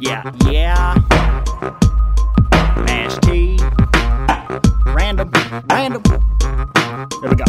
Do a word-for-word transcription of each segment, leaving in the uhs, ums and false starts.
Yeah, yeah. Nashty. Random, random. There we go.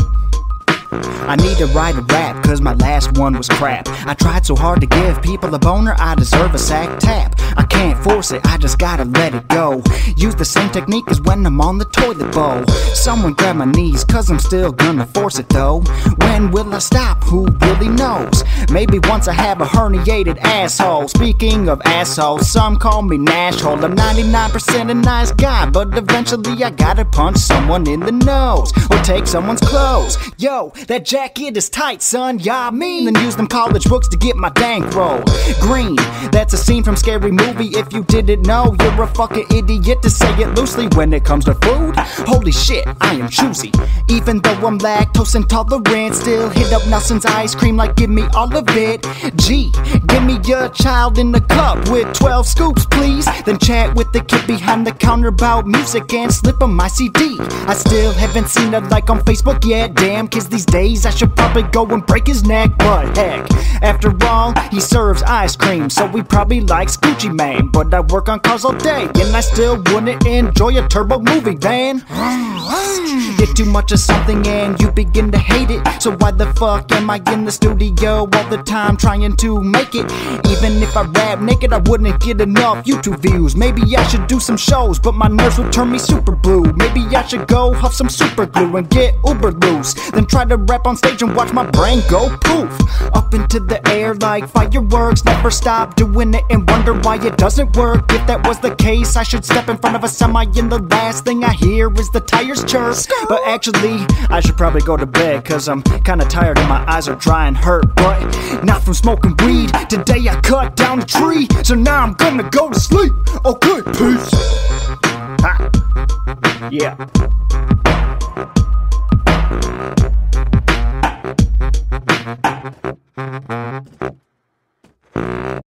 I need to write a rap, cause my last one was crap. I tried so hard to give people a boner, I deserve a sack tap. I can't force it, I just gotta let it go. Use the same technique as when I'm on the toilet bowl. Someone grab my knees, cause I'm still gonna force it though. When will I stop? Who really knows? Maybe once I have a herniated asshole. Speaking of assholes, some call me Nashhole. I'm ninety-nine percent a nice guy, but eventually I gotta punch someone in the nose or take someone's clothes. Yo, that jacket is tight, son, yeah, I mean. Then use them college books to get my dank roll. Green, that's a scene from Scary Movie. If you didn't know, you're a fucking idiot to say it loosely. When it comes to food, holy shit, I am choosy. Even though I'm lactose intolerant, still hit up Nelson's ice cream like give me all of it. G, give me your child in the cup with twelve scoops, please. Then chat with the kid behind the counter about music and slip on my C D. I still haven't seen a like on Facebook yet. Damn kids these days, I should probably go and break his neck. But heck, after all, he serves ice cream, so he probably likes Gucci Mane. But I work on cars all day, and I still wouldn't enjoy a turbo movie van. Get too much of something and you begin to hate it. So why the fuck am I in the studio all the time trying to make it? Even if I rap naked, I wouldn't get enough YouTube views. Maybe I should do some shows, but my nerves would turn me super blue. Maybe I should go huff some super glue and get uber loose, then try to rap on stage and watch my brain go poof. Up into the air like fireworks. Never stop doing it and wonder why it doesn't work. If that was the case, I should step in front of a semi and the last thing I hear is the tires chirp. But actually, I should probably go to bed, cause I'm kinda tired and my eyes are dry and hurt. But not from smoking weed, today I cut down a tree, so now I'm gonna go to sleep. Okay, peace. Ha. Yeah.